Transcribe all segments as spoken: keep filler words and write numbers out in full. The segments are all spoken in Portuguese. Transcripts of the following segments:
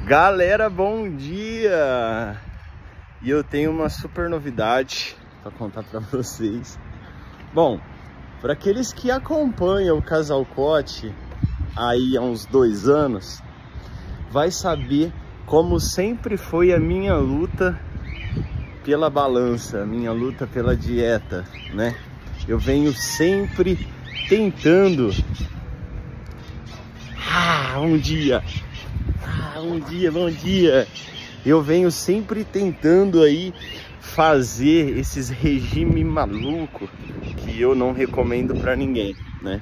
Galera, bom dia! E eu tenho uma super novidade para contar para vocês. Bom, para aqueles que acompanham o Casal Cote aí há uns dois anos, vai saber como sempre foi a minha luta pela balança, a minha luta pela dieta, né? Eu venho sempre tentando. Ah, um dia. Ah, um dia, bom dia. Eu venho sempre tentando aí fazer esses regime maluco que eu não recomendo para ninguém, né?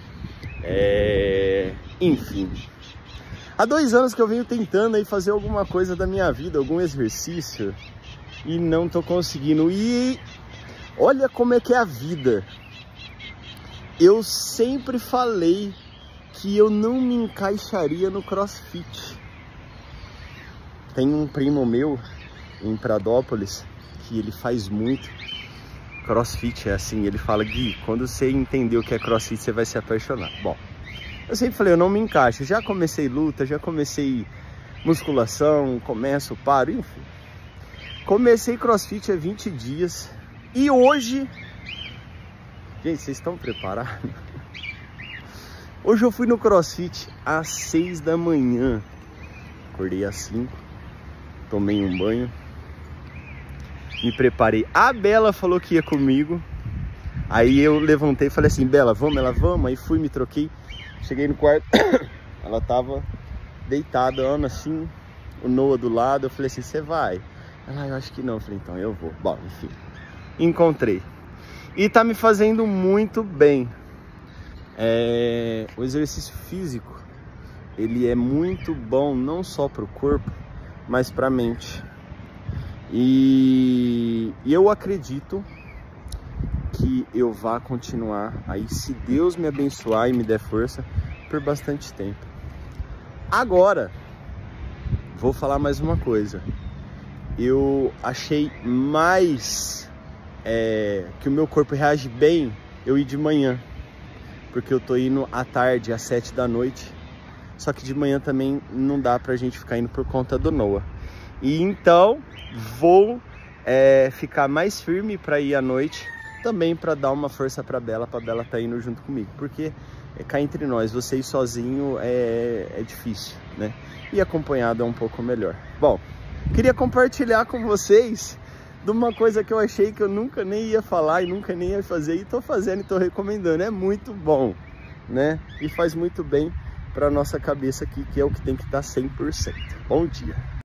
É... Enfim. Há dois anos que eu venho tentando aí fazer alguma coisa da minha vida, algum exercício, e não tô conseguindo. E olha como é que é a vida. Eu sempre falei que eu não me encaixaria no CrossFit. Tem um primo meu em Pradópolis que ele faz muito CrossFit. É assim, ele fala: Gui, quando você entender o que é CrossFit, você vai se apaixonar. Bom, eu sempre falei, eu não me encaixo. Já comecei luta, já comecei musculação, começo, paro, enfim. Comecei CrossFit há vinte dias e hoje... Gente, vocês estão preparados? Hoje eu fui no CrossFit às seis da manhã. Acordei às cinco, tomei um banho, me preparei. A Bela falou que ia comigo. Aí eu levantei e falei assim: Bela, vamos? Ela, vamos. Aí fui, me troquei. Cheguei no quarto, ela tava deitada, Ana, assim, o Noah do lado. Eu falei assim: você vai? Ela, eu acho que não. Eu falei, então eu vou. Bom, enfim, encontrei. E tá me fazendo muito bem. É... O exercício físico, ele é muito bom não só para o corpo, mas para a mente. E eu acredito que eu vá continuar aí, se Deus me abençoar e me der força, por bastante tempo. Agora, vou falar mais uma coisa. Eu achei mais é, que o meu corpo reage bem eu ir de manhã, porque eu tô indo à tarde, às sete da noite. Só que de manhã também não dá pra gente ficar indo por conta do Noah. E então vou é, ficar mais firme pra ir à noite, também pra dar uma força pra Bela, pra Bela tá indo junto comigo. Porque é, cá entre nós, você ir sozinho é, é difícil, né? E acompanhado é um pouco melhor. Bom, queria compartilhar com vocês de uma coisa que eu achei que eu nunca nem ia falar e nunca nem ia fazer, e tô fazendo e tô recomendando. É muito bom, né? E faz muito bem para nossa cabeça aqui, que é o que tem que estar cem por cento. Bom dia!